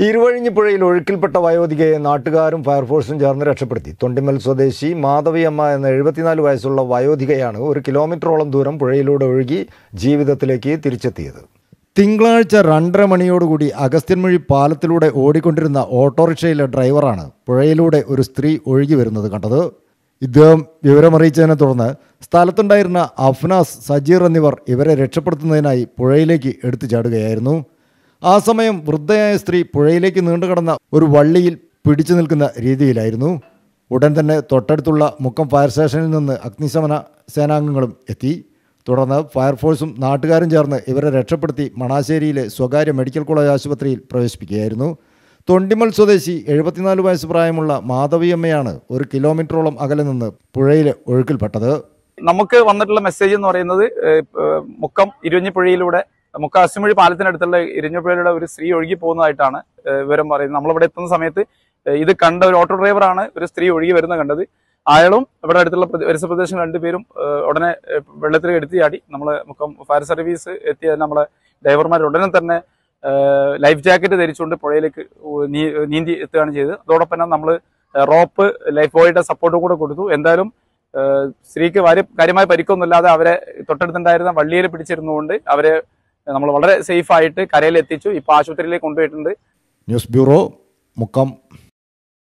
ഇരുവഴിഞ്ഞിപ്പുഴയിൽ ഒഴുക്കിൽപ്പെട്ട വയോധികയെ നാട്ടുകാരും ഫയർഫോഴ്സും ചേർന്ന് രക്ഷപ്പെടുത്തി. തൊണ്ടിമൽ സ്വദേശി മാധവിയമ്മ എന്ന 74 വയസ്സുള്ള വയോധികയാണ് 1 കിലോമീറ്ററോളം ദൂരം പുഴയിലൂടെ ഒഴുകി ജീവിതത്തിലേക്ക് തിരിച്ചെത്തിയത്. തിങ്കളാഴ്ച 2:30 മണിയോടുകൂടി അഗസ്ത്യൻമൊഴി പാലത്തിലൂടെ ഓടിക്കൊണ്ടിരുന്ന ഓട്ടോറിക്ഷയിലെ ഡ്രൈവറാണ് പുഴയിലൂടെ ഒരു സ്ത്രീ ഒഴുകി വരുന്നത് കണ്ടത്. ഇദ്ദേഹം വിവരമറിയിച്ചതിനെ തുടർന്ന് സ്ഥലത്തുണ്ടായിരുന്ന അഫ്നാസ്, സജീർ എന്നിവർ ഇവരെ രക്ഷപ്പെടുത്തുന്നതിനായി പുഴയിലേക്ക് എടുത്തു ചാടുകയായിരുന്നു. ആ സമയം വൃദ്ധയായ സ്ത്രീ പുഴയിലേക്ക് നീണ്ടുകിടന്ന ഒരു വള്ളിയിൽ പിടിച്ചു നിൽക്കുന്ന രീതിയിലായിരുന്നു. ഉടൻ തന്നെ തൊട്ടടുത്തുള്ള മുക്കം ഫയർ സ്റ്റേഷനിൽ നിന്ന് അഗ്നിശമന സേനാംഗങ്ങളും എത്തി. തുടർന്ന് ഫയർഫോഴ്സും നാട്ടുകാരും ചേർന്ന് ഇവരെ രക്ഷപ്പെടുത്തി മണാശ്ശേരിയിലെ സ്വകാര്യ മെഡിക്കൽ കോളേജ് ആശുപത്രിയിൽ പ്രവേശിപ്പിക്കുകയായിരുന്നു. തൊണ്ടിമൽ സ്വദേശി 74 വയസ്സ് പ്രായമുള്ള മാധവിയമ്മയാണ് 1 കിലോമീറ്ററോളം അകലെ നിന്ന് പുഴയിലെ ഒഴുക്കിൽപ്പെട്ടത്. നമുക്ക് വന്നിട്ടുള്ള മെസ്സേജ് എന്ന് പറയുന്നത് മുക്കം ഇരുവഞ്ഞിപ്പുഴയിലൂടെ അഗസ്ത്യൻമൊഴി പാലത്തിനടുത്തുള്ള ഇരുവഞ്ഞിപ്പുഴയിലൂടെ ഒരു സ്ത്രീ ഒഴുകി പോകുന്നതായിട്ടാണ് വിവരം പറയുന്നത്. നമ്മളിവിടെ എത്തുന്ന സമയത്ത് ഇത് കണ്ട ഒരു ഓട്ടോ ഡ്രൈവറാണ് ഒരു സ്ത്രീ ഒഴുകി വരുന്നത് കണ്ടത്. അയാളും ഇവിടെ അടുത്തുള്ള പരിസര പ്രദേശം 2 പേരും ഉടനെ വെള്ളത്തിൽ എടുത്തു ചാടി. നമ്മള് മുക്കം ഫയർ സർവീസ് എത്തിയ നമ്മളെ ഡ്രൈവർമാർ ഉടനെ തന്നെ ലൈഫ് ജാക്കറ്റ് ധരിച്ചുകൊണ്ട് പുഴയിലേക്ക് നീന്തി എത്തുകയാണ് ചെയ്തത്. അതോടൊപ്പം തന്നെ നമ്മൾ റോപ്പ് ലൈഫ് ബോയുടെ സപ്പോർട്ട് കൂടെ കൊടുത്തു. എന്തായാലും സ്ത്രീക്ക് കാര്യമായ പരിക്കൊന്നുമില്ലാതെ അവരെ തൊട്ടടുത്തുണ്ടായിരുന്ന വള്ളിയിൽ പിടിച്ചിരുന്നുകൊണ്ട് അവരെ നമ്മൾ വളരെ സേഫ് ആയിട്ട് കരയിൽ എത്തിച്ചു. ഇപ്പൊ ആശുപത്രിയിലേക്ക് കൊണ്ടുപോയിട്ടുണ്ട്. News bureau, Mukkam.